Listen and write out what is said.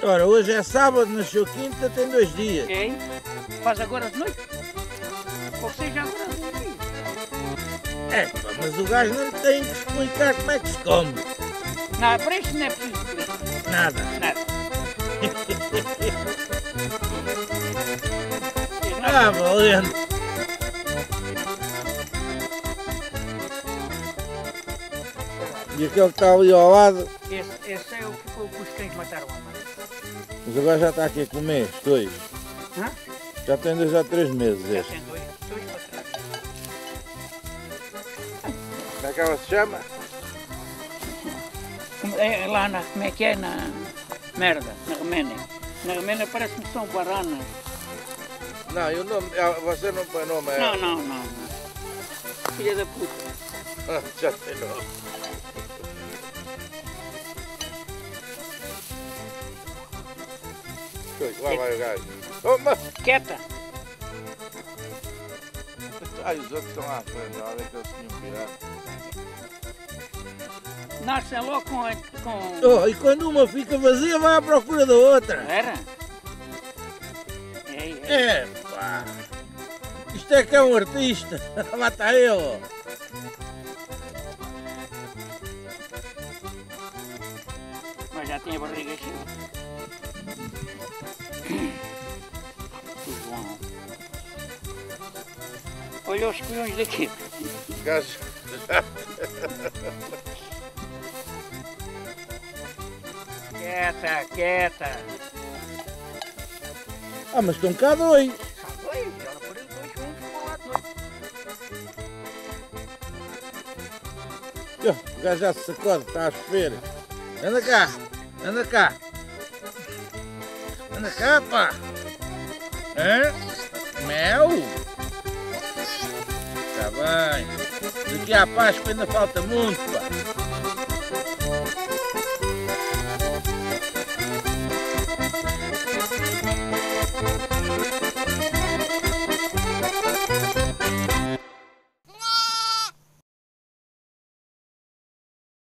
Ora, hoje é sábado, nasceu quinta, tem 2 dias. Quem? Faz agora de noite? Ou seja, agora de noite? É, pá, mas o gajo não tem que explicar como é que se come. Não, para isso não é preciso explicar. Nada. Nada. Ah, valente. E aquele que está ali ao lado, Esse é o que os cães mataram a mãe. mas agora já está aqui a comer, 2. Hã? Já tem 2 ou 3 meses Já este. tem dois para trás. Como é que ela se chama? É lá na, como é que é? Na merda, na Roménia. Na Roménia parece-me São Guarana. Não, e o nome, você não põe nome, é... Não. Filha da puta. Ah, já tem nome. Lá vai o gajo. Toma! Quieta. Ai, os outros estão à frente, olha que eles tinham virado. Nascem logo com... Oh, e quando uma fica vazia, vai à procura da outra. Era? É, pá. Isto é que é um artista. Lá está ele. Mas já tinha barriga cheia. João. Olha os colhões daqui. Gajo. Quieta. Ah, mas estão cá 2. São dois, olha por aí, dois juntos para lá de noite. O gajo já se sacode, está a chover. Anda cá. Anda cá, pá. Hã? Mel? Está bem. Daqui à Páscoa ainda falta muito, pá.